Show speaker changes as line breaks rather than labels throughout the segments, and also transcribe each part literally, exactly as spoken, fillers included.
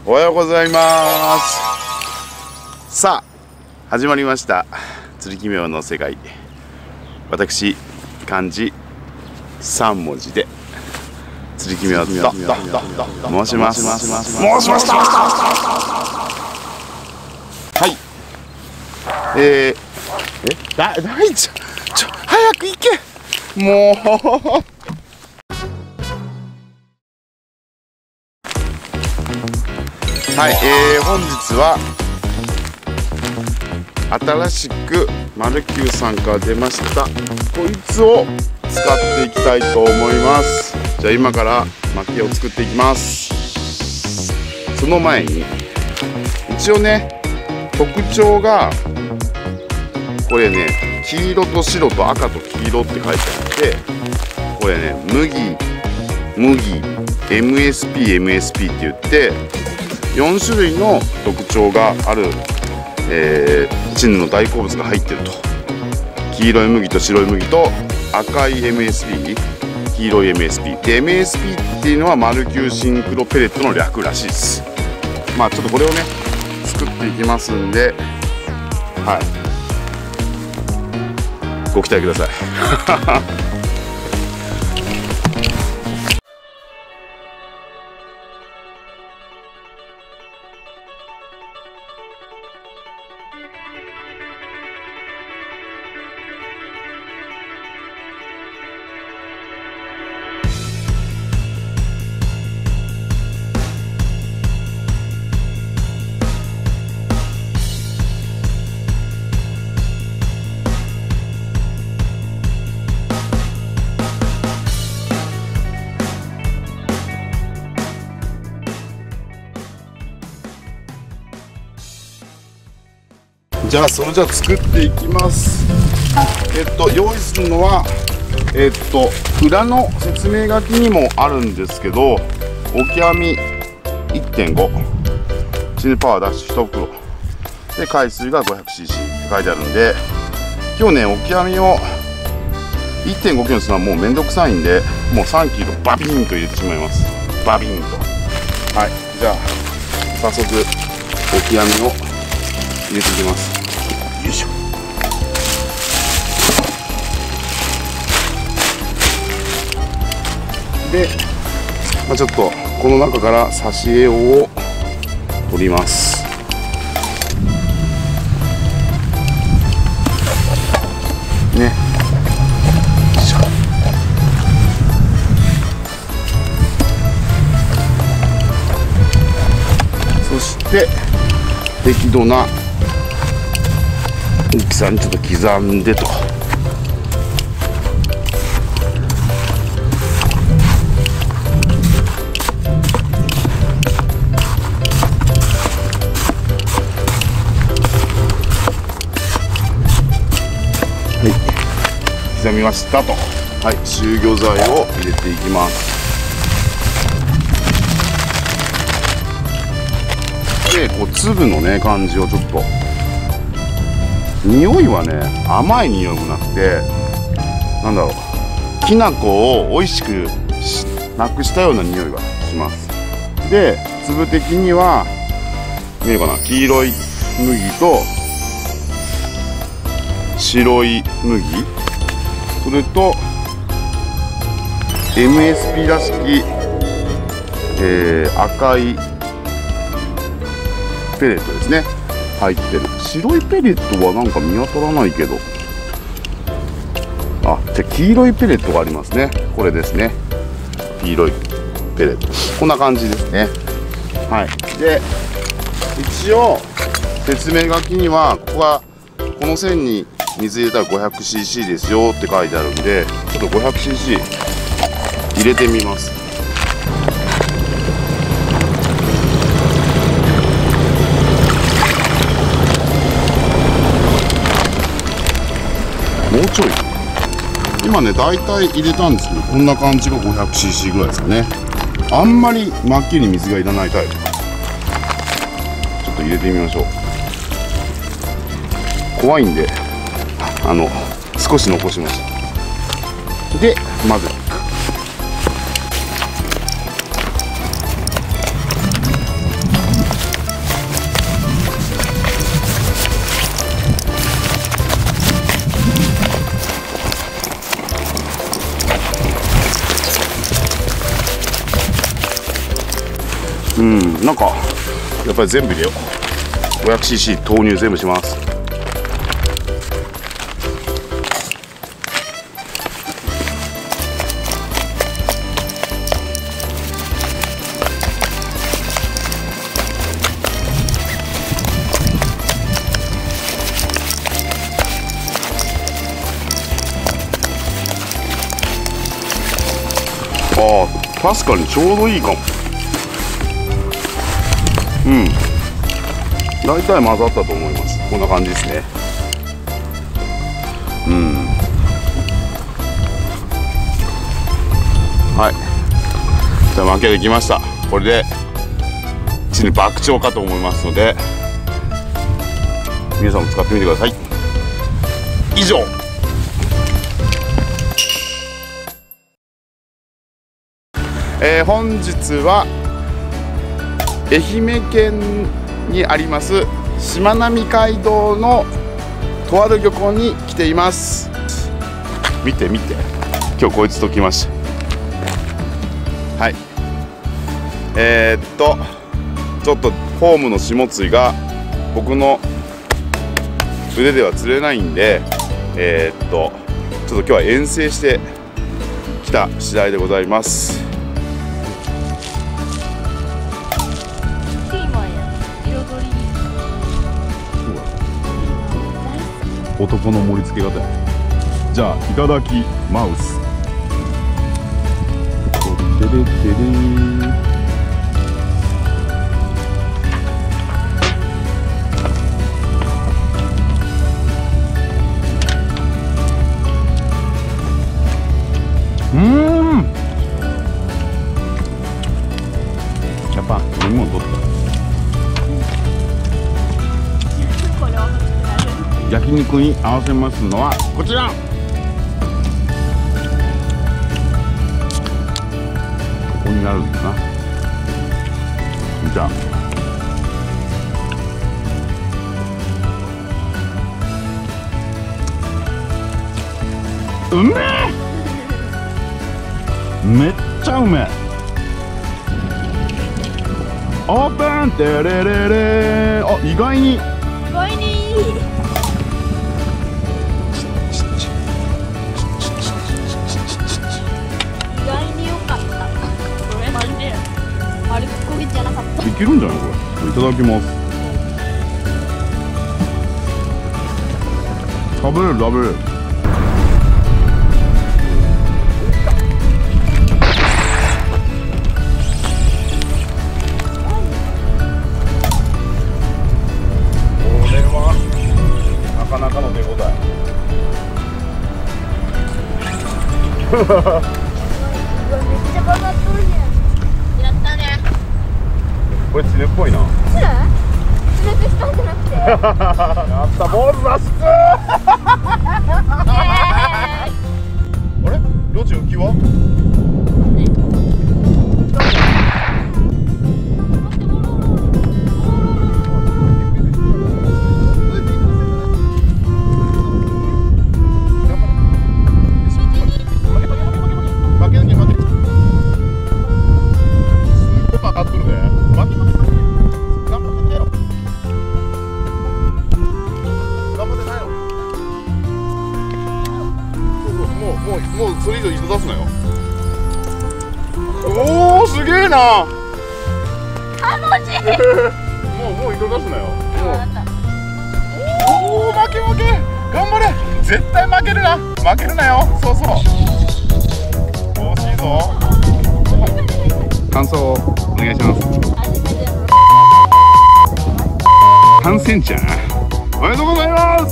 おはようございます。さあ始まりました釣り奇妙の世界。私漢字さん文字で釣り奇妙と申します申しました。はい、えー、えだ大ちゃんちょ早く行けもうはい、えー、本日は新しくマルキューさんから出ましたこいつを使っていきたいと思います。じゃあ今から薪を作っていきます。その前に一応ね特徴がこれね黄色と白と赤と黄色って書いてあってこれね麦麦 エムエスピー エムエスピー って言ってよん種類の特徴がある、えー、チヌの大好物が入ってると。黄色い麦と白い麦と赤い エムエスピー 黄色い エムエスピー で エムエスピー っていうのはマルキューシンクロペレットの略らしいです。まあちょっとこれをね作っていきますんではいご期待くださいじゃあそれじゃあ作っていきます。えっと用意するのはえっと裏の説明書きにもあるんですけどオキアミ いってんご チヌパワーダッシュいち袋で海水が ごひゃくシーシー って書いてあるんで今日ねオキアミを いってんご キロにするのはもうめんどくさいんでもうさんキロバビーンと入れてしまいます。バビーンと。はい、じゃあ早速オキアミを入れていきます。よいしょ。で、まあ、ちょっとこの中から挿し餌を取ります。ね。よいしょ。そして適度な大きさにちょっと刻んでと。はい刻みましたと。はい集魚剤を入れていきます。でこう粒のね感じをちょっと匂いはね甘い匂いもなくてなんだろうきな粉を美味しくなくしたような匂いがします。で粒的には見えるかな黄色い麦と白い麦それと エムエスピー らしき、えー、赤いペレットですね入ってる。白いペレットはなんか見当たらないけどあじゃ黄色いペレットがありますね。これですね黄色いペレットこんな感じですね。はいで一応説明書きにはここがこの線に水入れたら ごひゃくシーシー ですよって書いてあるんでちょっと ごひゃくシーシー 入れてみます。もうちょい今ね大体入れたんですけどこんな感じが ごひゃくシーシー ぐらいですかね。あんまり真っ黄り水がいらないタイプ。ちょっと入れてみましょう。怖いんであの少し残しました。で混ぜていく。 うん、なんかやっぱり全部入れよう。 ごひゃくシーシー 投入全部します。ああ、確かにちょうどいいかも。うん、大体混ざったと思います。こんな感じですね。うん、はい、じゃあ負けできました。これで地に爆鳥かと思いますので、皆さんも使ってみてください。以上。えー、本日は愛媛県にありますしまなみ海道のとある漁港に来ています。見て見て、今日こいつと来ました。はい、えー、っとちょっとフォームの下津井が僕の腕では釣れないんで、えー、っとちょっと今日は遠征してきた次第でございます。男の盛り付け方や。じゃあいただきマウス。てれてれうーん、やっぱ飲み物取った。焼肉に合わせますのはこちら。ここになるんだな。じゃあうめえ、めっちゃうめえ。オープン。てれれれ。あ、意外に
意外にいい。
いけるんじゃないこれ。いただきます。食べれる食べれる。これはなかなかの手応え。
めっちゃバカっとるじゃん。やったね。
これツネっぽいな。
ツネ？ツネとしたんじゃなくて。
やった坊主脱出。あれ？両親浮きは？もうそれ以上糸出すなよ。おお、すげえな。
楽しい。
もうもう糸出すなよ。おお、負け負け。頑張れ。絶対負けるな。負けるなよ。そうそう。惜しいぞ。感想をお願いします。観戦ちゃん、おめでとうございます。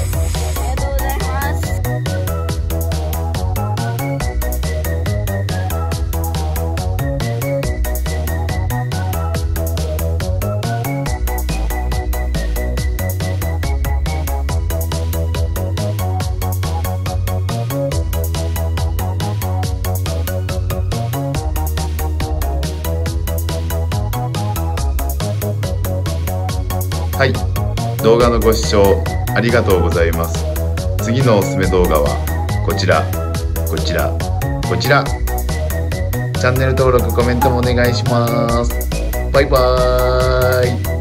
はい、動画のご視聴ありがとうございます。次のおすすめ動画はこちら、こちら、こちら。チャンネル登録、コメントもお願いします。 バイバーイ。